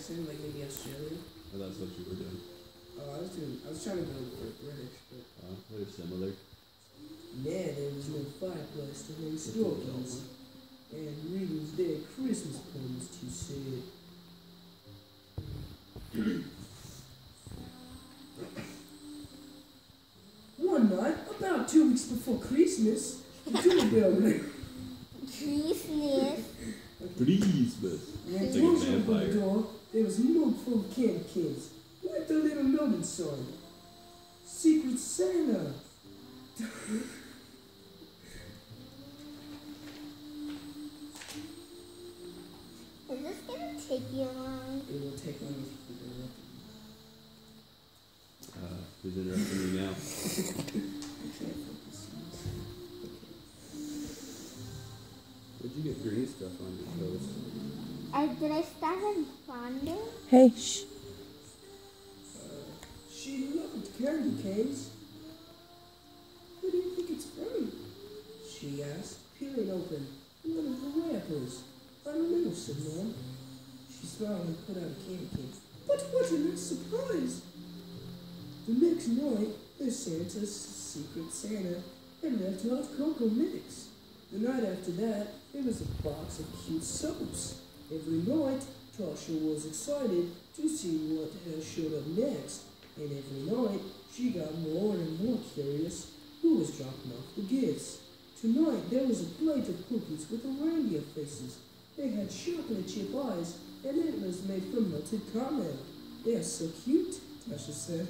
accent, like maybe Australian. Oh, that's what you were doing. Oh, I was trying to go for British, but. They're similar. There was no fireplace to hang stockings, and readings their Christmas poems to say. One night, about 2 weeks before Christmas, the doorbell rang. Christmas. Christmas. When It's I like a opened the vampire. door, there was a mug full of candy canes with the little note inside. Secret Santa. Is this gonna take you long? It will take long if you keep interrupting Who's interrupting me now? me. I can't focus. Where'd you get green stuff on your toes? Did I start in Fondue? Hey, shh. She loved candy canes. Who do you think it's from? She asked, peeling open one of the wrappers. I don't know, said Mom. She smiled and put out a candy cane. But what a nice surprise! The next night, the Santa's Secret Santa had left out Cocoa Mix. The night after that, there was a box of cute soaps. Every night, Tasha was excited to see what showed up next, and every night she got more and more curious who was dropping off the gifts. Tonight, there was a plate of cookies with reindeer faces. They had chocolate chip eyes, and it was made from melted caramel. They are so cute, Tasha said.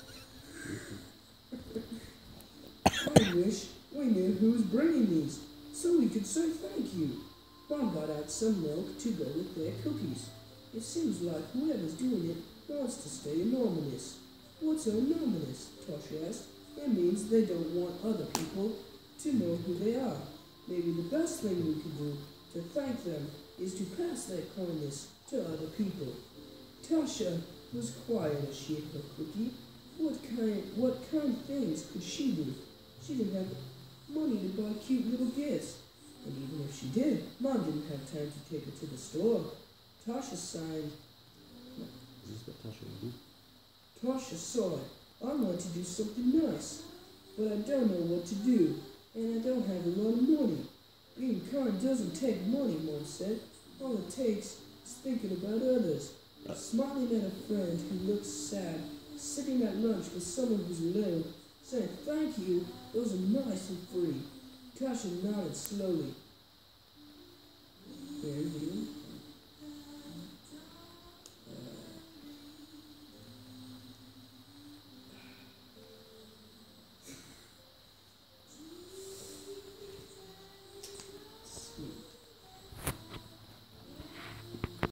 I wish we knew who was bringing these, so we could say thank you. Mom got out some milk to go with their cookies. It seems like whoever's doing it wants to stay anonymous. What's anonymous? Tasha asked. It means they don't want other people to know who they are. Maybe the best thing we could do to thank them is to pass their kindness to other people. Tasha was quiet as she ate her cookie. What kind of things could she do? She didn't have money to buy cute little gifts. And even if she did, Mom didn't have time to take her to the store. Tasha sighed. Is this what Tasha would do? Tasha sighed. I want to do something nice, but I don't know what to do, and I don't have a lot of money. Being kind doesn't take money, Mom said. All it takes is thinking about others. Smiling at a friend who looked sad, sitting at lunch with someone who's low, saying thank you, those are nice and free. Tasha nodded slowly. Very good.